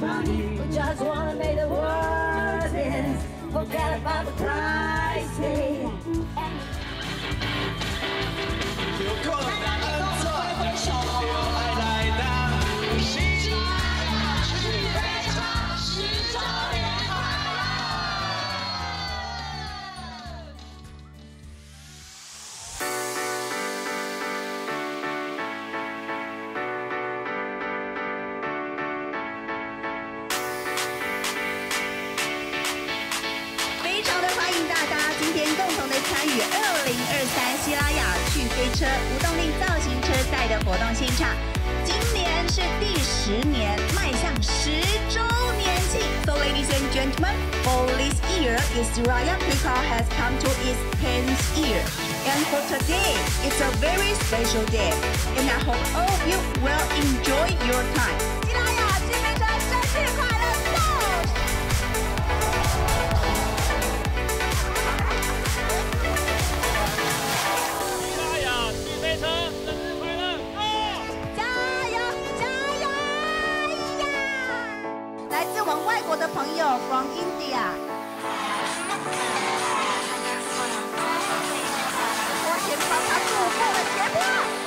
We just wanna make the world dance. Forget about the crisis. 有困难的做分手，有爱来当喜来是非常10周年快非常的欢迎大家今天共同的参与2023希拉雅去飞车无动力造型车赛的活动现场。今年是第10年，迈向10周年庆。So ladies and gentlemen, for this year, Isiraya Quickcar has come to its 10th year. And for today, it's a very special day. And I hope all of you will enjoy your time. 希拉雅去飞车生日快乐 ，Go！ 希拉雅去飞车，生日快乐 ！Go！ 加油，加油呀！来自我们外国的朋友 from India。我先帮他度过了前坡。